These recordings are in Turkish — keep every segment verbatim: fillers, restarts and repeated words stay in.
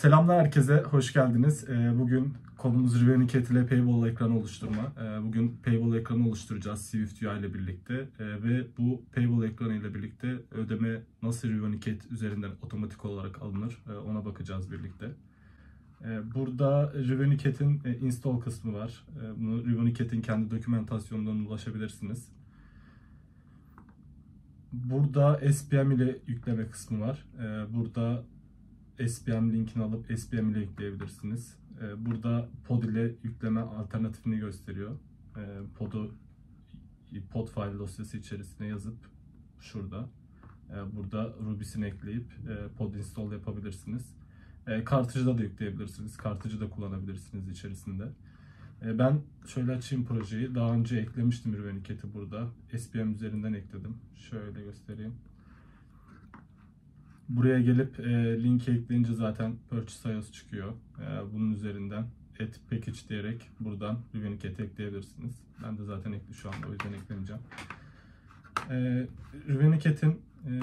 Selamlar herkese, hoş geldiniz. Bugün konumuz Revenue ile Paywall ekranı oluşturma. Bugün Paywall ekranı oluşturacağız Swift U I ile birlikte. Ve bu Paywall ekranı ile birlikte ödeme nasıl Revenue üzerinden otomatik olarak alınır ona bakacağız birlikte. Burada Revenue install kısmı var. Bunu Revenue kendi dokümantasyonundan ulaşabilirsiniz. Burada S P M ile yükleme kısmı var. Burada S P M linkini alıp S P M ile yükleyebilirsiniz. Burada pod ile yükleme alternatifini gösteriyor. Pod'u pod file dosyası içerisine yazıp şurada burada Ruby'sini ekleyip pod install yapabilirsiniz. Kartıcıda da yükleyebilirsiniz. Kartıcı da kullanabilirsiniz içerisinde. Ben şöyle açayım projeyi. Daha önce eklemiştim Revenue burada. S P M üzerinden ekledim. Şöyle göstereyim. Buraya gelip e, linki ekleyince zaten Purchase I O S çıkıyor. E, bunun üzerinden Add Package diyerek buradan Revenue ekleyebilirsiniz. Ben de zaten ekli şu anda, o yüzden eklemeyeceğim. E, Revenue e,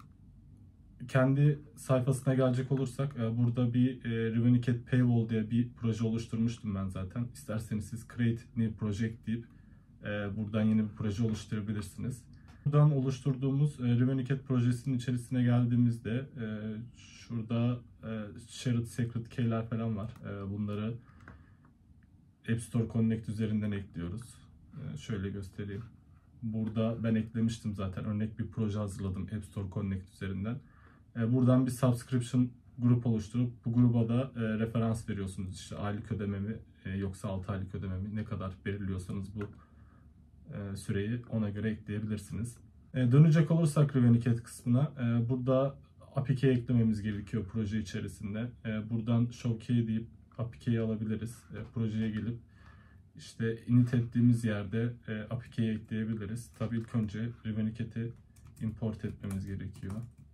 kendi sayfasına gelecek olursak e, burada bir e, Revenue Paywall diye bir proje oluşturmuştum ben zaten. İsterseniz siz Create New Project deyip e, buradan yeni bir proje oluşturabilirsiniz. Buradan oluşturduğumuz e, Revenue projesinin içerisine geldiğimizde e, şurada e, Shared Secret Key'ler falan var. E, bunları App Store Connect üzerinden ekliyoruz. E, şöyle göstereyim. Burada ben eklemiştim zaten. Örnek bir proje hazırladım App Store Connect üzerinden. E, buradan bir subscription grup oluşturup bu gruba da e, referans veriyorsunuz. İşte aylık ödeme mi e, yoksa altı aylık ödeme mi, ne kadar belirliyorsanız bu süreyi ona göre ekleyebilirsiniz. Dönecek olursak Revenue kısmına, burada A P I Key eklememiz gerekiyor proje içerisinde. Buradan Show Key deyip A P I Key'i alabiliriz. Projeye gelip işte init ettiğimiz yerde A P I Key'i ekleyebiliriz. Tabii ilk önce Revenue import etmemiz gerekiyor.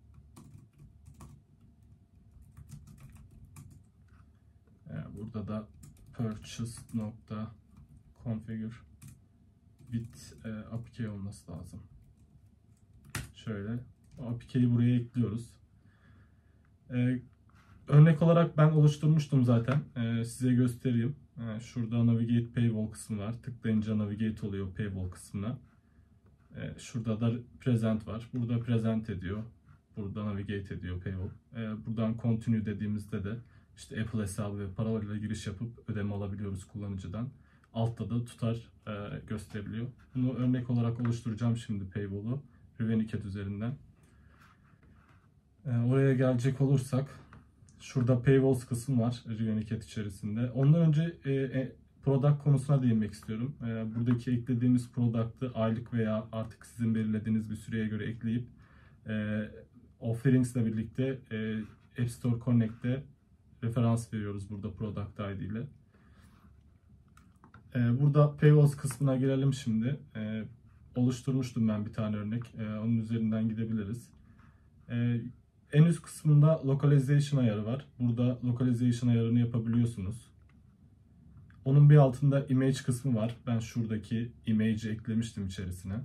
Burada da purchase.configure bit e, A P I Key olması lazım. Şöyle A P I Key'i buraya ekliyoruz. E, örnek olarak ben oluşturmuştum zaten. E, size göstereyim. E, şurada Navigate Paywall kısmı var. Tıklayınca Navigate oluyor Paywall kısmına. E, şurada da Present var. Burada Present ediyor. Burada Navigate ediyor Paywall. E, buradan Continue dediğimizde de işte Apple hesabı ve parolayla giriş yapıp ödeme alabiliyoruz kullanıcıdan. Altta da tutar e, gösteriliyor. Bunu örnek olarak oluşturacağım şimdi Paywall'u Revenue üzerinden. E, oraya gelecek olursak şurada Paywalls kısmı var Revenue içerisinde. Ondan önce e, e, product konusuna değinmek istiyorum. E, buradaki eklediğimiz product'ı aylık veya artık sizin belirlediğiniz bir süreye göre ekleyip e, offerings ile birlikte e, App Store Connect'te referans veriyoruz burada product I D ile. Burada Paywalls kısmına girelim şimdi. Ee, oluşturmuştum ben bir tane örnek. Ee, onun üzerinden gidebiliriz. Ee, en üst kısmında Localization ayarı var. Burada Localization ayarını yapabiliyorsunuz. Onun bir altında Image kısmı var. Ben şuradaki image'i eklemiştim içerisine.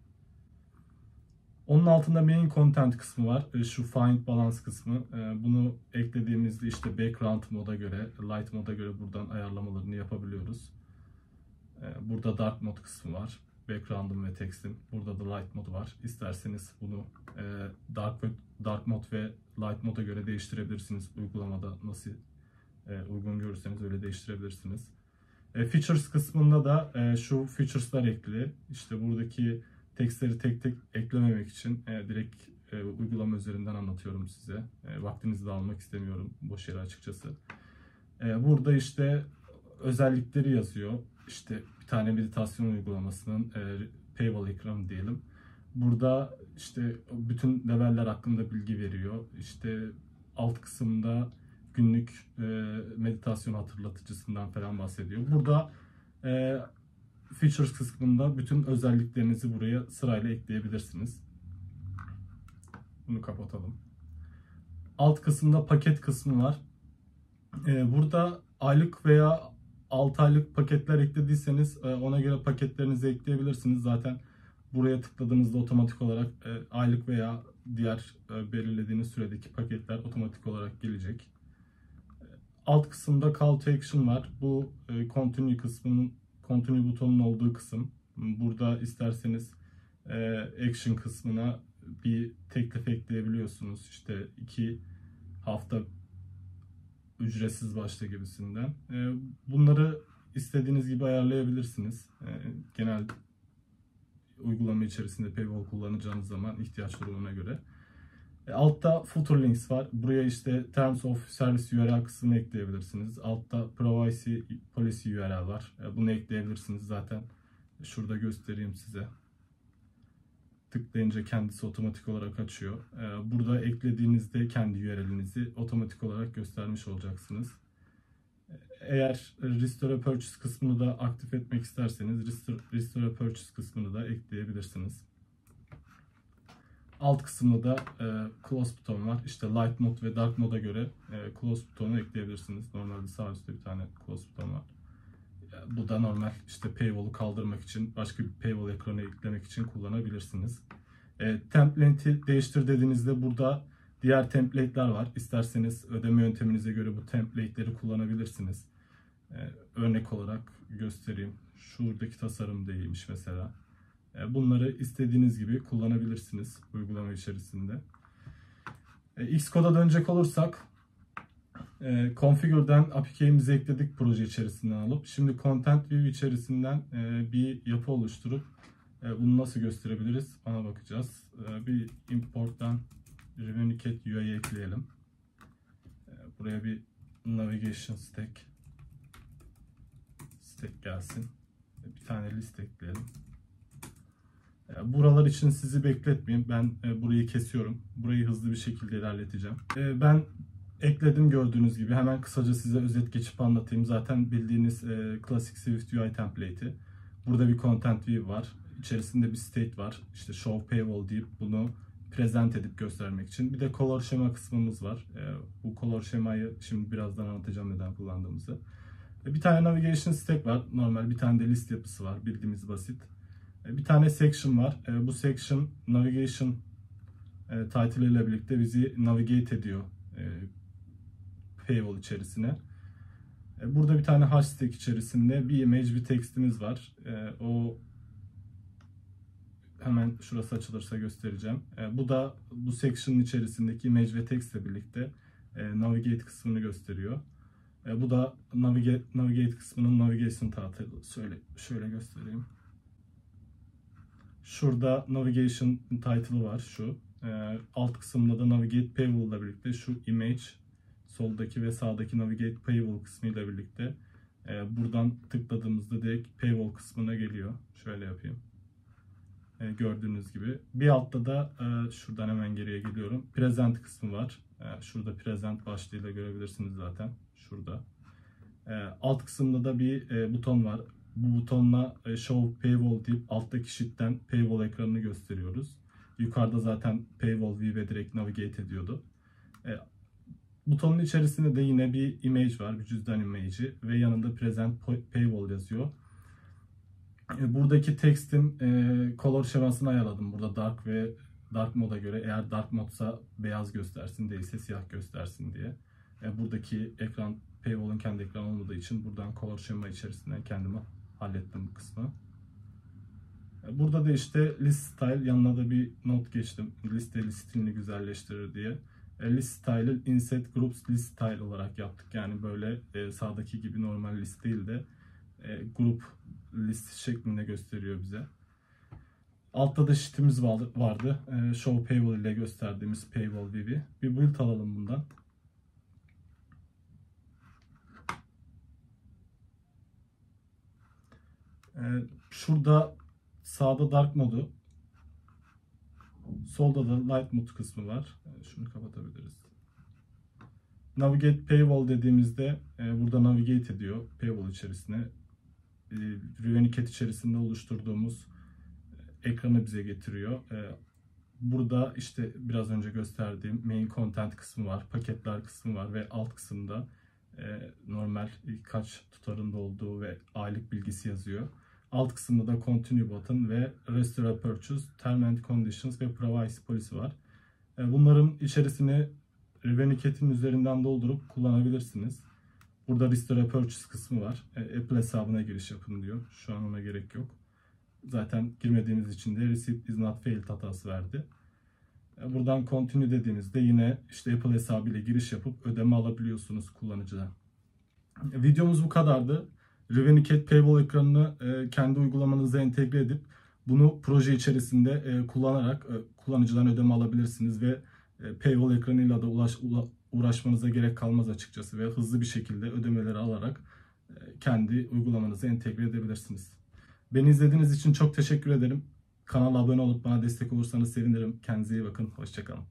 Onun altında Main Content kısmı var. Ee, şu Find Balance kısmı. Ee, bunu eklediğimizde işte Background moda göre, Light moda göre buradan ayarlamalarını yapabiliyoruz. Burada Dark Mode kısmı var. Background'ım ve text'im. Burada da Light Mode var. İsterseniz bunu Dark, Dark Mode ve Light Mode'a göre değiştirebilirsiniz. Uygulamada nasıl uygun görürseniz öyle değiştirebilirsiniz. Features kısmında da şu features'lar ekli. İşte buradaki text'leri tek tek eklememek için direkt uygulama üzerinden anlatıyorum size. Vaktinizi de almak istemiyorum boş yere açıkçası. Burada işte özellikleri yazıyor. İşte bir tane meditasyon uygulamasının e, Paywall ekranı diyelim. Burada işte bütün leveller hakkında bilgi veriyor. İşte alt kısımda günlük e, meditasyon hatırlatıcısından falan bahsediyor. Burada e, Features kısmında bütün özelliklerinizi buraya sırayla ekleyebilirsiniz. Bunu kapatalım. Alt kısımda paket kısmı var. E, burada aylık veya altı aylık paketler eklediyseniz ona göre paketlerinizi ekleyebilirsiniz. Zaten buraya tıkladığınızda otomatik olarak aylık veya diğer belirlediğiniz süredeki paketler otomatik olarak gelecek. alt kısımda Call to Action var. Bu e, Continue kısmının, Continue butonunun olduğu kısım. Burada isterseniz e, Action kısmına bir teklif ekleyebiliyorsunuz. İşte iki hafta ücretsiz başta gibisinden. E, bunları istediğiniz gibi ayarlayabilirsiniz. E, genel uygulama içerisinde paywall kullanacağınız zaman ihtiyaç durumuna göre. E, altta footer links var. Buraya işte Terms of Service U R L kısmını ekleyebilirsiniz. Altta Privacy Policy U R L var. E, bunu ekleyebilirsiniz zaten. Şurada göstereyim size. Tıklayınca kendisi otomatik olarak açıyor. E, burada eklediğinizde kendi U R L'inizi otomatik olarak göstermiş olacaksınız. Eğer Restore Purchase kısmını da aktif etmek isterseniz Restore, Restore Purchase kısmını da ekleyebilirsiniz. Alt kısımda da e, Close buton var. İşte Light Mode ve Dark Mode'a göre e, Close butonu ekleyebilirsiniz. Normalde sağ üstte bir tane Close buton var. E, bu da normal işte paywall'u kaldırmak için, başka bir paywall ekranı eklemek için kullanabilirsiniz. E, template'i değiştir dediğinizde burada diğer template'ler var. İsterseniz ödeme yönteminize göre bu template'leri kullanabilirsiniz. Ee, örnek olarak göstereyim. Şuradaki tasarım da iyiymiş mesela. Ee, bunları istediğiniz gibi kullanabilirsiniz uygulama içerisinde. Ee, Xcode'a dönecek olursak e, Configure'den A P I key'imizi ekledik proje içerisinden alıp. Şimdi Content View içerisinden e, bir yapı oluşturup e, bunu nasıl gösterebiliriz ona bakacağız. E, bir import'tan Revenuecat U I ekleyelim. E, buraya bir Navigation Stack stack gelsin. Bir tane liste ekleyelim. Buralar için sizi bekletmeyeyim. Ben burayı kesiyorum. Burayı hızlı bir şekilde ilerleteceğim. Ben ekledim gördüğünüz gibi. Hemen kısaca size özet geçip anlatayım. Zaten bildiğiniz klasik Swift U I template'i. Burada bir content view var. İçerisinde bir state var. İşte show paywall deyip bunu present edip göstermek için. Bir de color şema kısmımız var. Bu color şemayı şimdi birazdan anlatacağım neden kullandığımızı. Bir tane navigation stack var. Normal bir tane de list yapısı var. Bildiğimiz basit. Bir tane section var. Bu section navigation title ile birlikte bizi navigate ediyor paywall içerisine. Burada bir tane hash stack içerisinde bir image, bir textimiz var. O hemen şurası açılırsa göstereceğim. Bu da bu section'ın içerisindeki image ve text ile birlikte navigate kısmını gösteriyor. Bu da navigate, navigate kısmının navigation title'ı. Şöyle, şöyle göstereyim. Şurada navigation title'ı var şu. Alt kısımda da navigate paywall ile birlikte şu image soldaki ve sağdaki navigate paywall kısmı ile birlikte buradan tıkladığımızda direkt paywall kısmına geliyor. Şöyle yapayım. Gördüğünüz gibi. Bir altta da şuradan hemen geriye geliyorum. Present kısmı var. Şurada present başlığıyla görebilirsiniz zaten. Şurada. Alt kısımda da bir buton var. Bu butonla show paywall deyip alttaki sheet'ten paywall ekranını gösteriyoruz. Yukarıda zaten paywall view'e direkt navigate ediyordu. Butonun içerisinde de yine bir image var. Bir cüzdan image'i ve yanında present paywall yazıyor. Buradaki text'in color şemasını ayarladım. Burada dark ve dark mode'a göre, eğer dark modsa beyaz göstersin, değilse siyah göstersin diye. Buradaki ekran paywall'un kendi ekranı olmadığı için buradan color şema içerisinden kendime hallettim bu kısmı. Burada da işte list style, yanına da bir not geçtim. Listeli stilini güzelleştirir diye. List style'ı inset groups list style olarak yaptık. Yani böyle sağdaki gibi normal list değil de grup list şeklinde gösteriyor bize. Altta da sheet'imiz vardı. Show paywall ile gösterdiğimiz paywall view'i. Bir build alalım bundan. Şurada sağda dark modu, solda da light mode kısmı var. Şunu kapatabiliriz. Navigate paywall dediğimizde burada navigate ediyor paywall içerisine. Revenuecat içerisinde oluşturduğumuz ekranı bize getiriyor. Burada işte biraz önce gösterdiğim main content kısmı var, paketler kısmı var ve alt kısımda normal kaç tutarında olduğu ve aylık bilgisi yazıyor. Alt kısımda da Continue button ve Restore Purchase, Term and Conditions ve Privacy Policy var. Bunların içerisini Revenuecat'in üzerinden doldurup kullanabilirsiniz. Burada Restore Purchase kısmı var. Apple hesabına giriş yapın diyor. Şu an ona gerek yok. Zaten girmediğimiz için de Receipt is not failed hatası verdi. Buradan Continue dediğimizde yine işte Apple hesabıyla giriş yapıp ödeme alabiliyorsunuz kullanıcıdan. Videomuz bu kadardı. Revenue Paywall ekranını kendi uygulamanıza entegre edip bunu proje içerisinde kullanarak kullanıcıdan ödeme alabilirsiniz ve Paywall ekranıyla da ulaş, uğraşmanıza gerek kalmaz açıkçası ve hızlı bir şekilde ödemeleri alarak kendi uygulamanıza entegre edebilirsiniz. Beni izlediğiniz için çok teşekkür ederim. Kanala abone olup bana destek olursanız sevinirim. Kendinize iyi bakın. Hoşça kalın.